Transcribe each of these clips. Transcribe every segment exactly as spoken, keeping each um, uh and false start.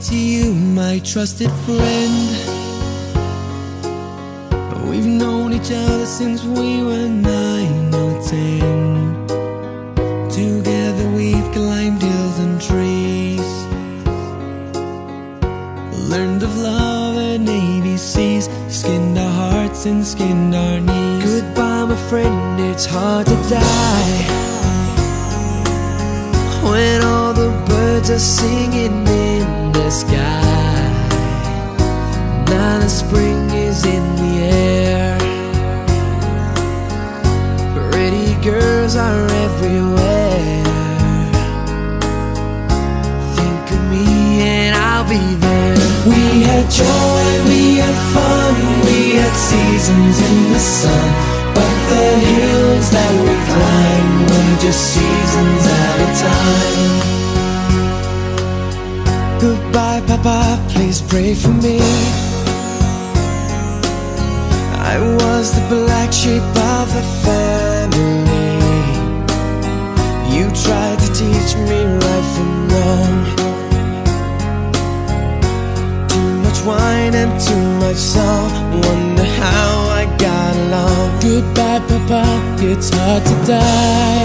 to you, my trusted friend. We've known each other since we were nine or ten. Together we've climbed hills and trees, learned of love and A B Cs, skinned our hearts and skinned our knees. Goodbye, my friend, it's hard to die when all the birds are singing in the sky. Now the spring is in the air, pretty girls are everywhere. Think of me and I'll be there. We had joy, we had fun, we had seasons in the sun, but the hills that we climbed were just seasons at a time. Goodbye, Papa, please pray for me. I was the black sheep of the family. You tried to teach me right from wrong. Too much wine and too much song, wonder how I got along. Goodbye, Papa, it's hard to die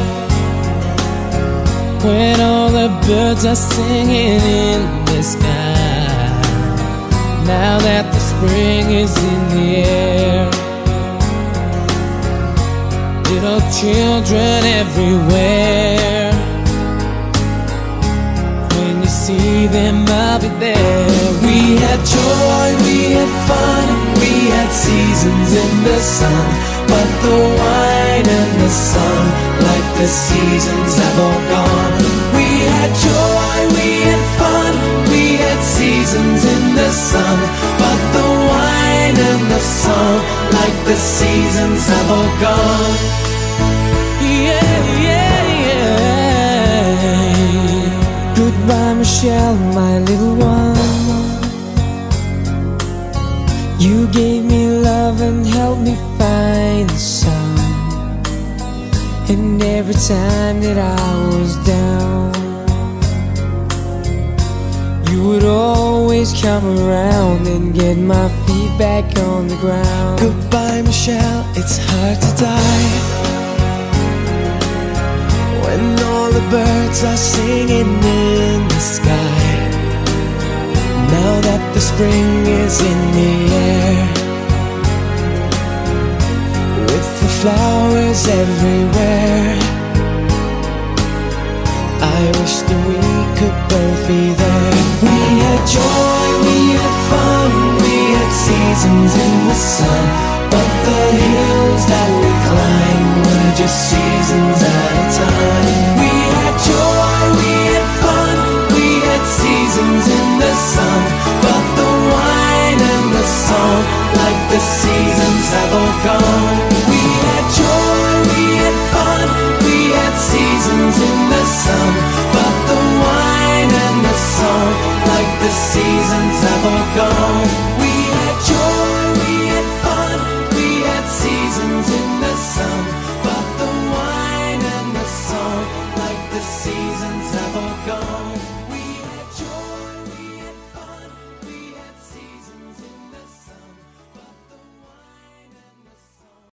when all the birds are singing in the sky. Now that the spring is in the air, little children everywhere. When you see them, I'll be there. We had joy, we had fun, we had seasons in the sun, but the wine and the sun, like the seasons, have all gone. We had joy, we had fun, we had seasons in the sun, but the wine and the song, like the seasons, have all gone. Yeah, yeah, yeah. Goodbye, Michelle, my little one. You gave me love and helped me find the sun, and every time that I was down, you would always come around and get my feet back on the ground. Goodbye, Michelle, it's hard to die when all the birds are singing in the sky. Now that the spring is in the air, with the flowers everywhere, I wish that we could both be there. We had joy, we had fun, we had seasons in the sun,